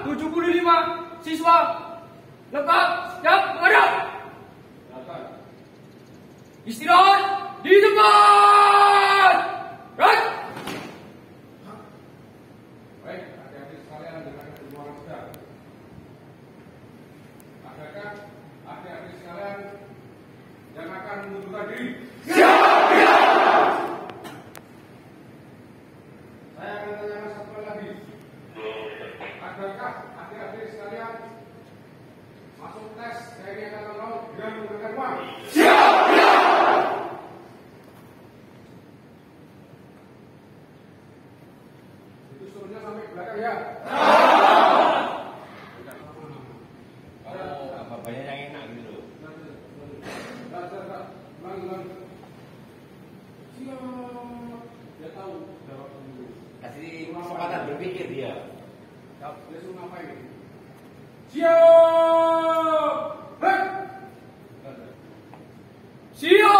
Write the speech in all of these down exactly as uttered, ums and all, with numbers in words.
tujuh puluh lima siswa lengkap siap menghadap. Istirahat di tempat. Right. Baik, adik-adik sekalian dengan kedua orang sedang. Adakah adik-adik sekalian yang akan mengundurkan diri? Siap. Saya akan tanyakan satu kali lagi. Adakah adik-adik sekalian masuk tes T N I Angkatan Laut dengan menggunakan uang? Siap. Itu suruhnya sampai belakang ya. Bapaknya yang enak gitu loh. Siap. Dia tahu jawab dulu. Kasih kesempatan berpikir dia. Dia suruh ngapain? Siap. Hei. Siap.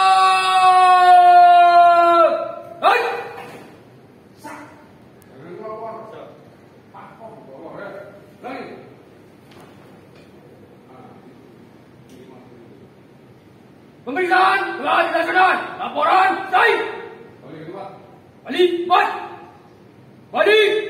Hai. Sak. Jangan keluar. Pak kok keluar ya. Lagi. Ah. Ini masuk. Pemeriksaan telah dilaksanakan. Laporan saya. Balik kedua. Balik empat. Balik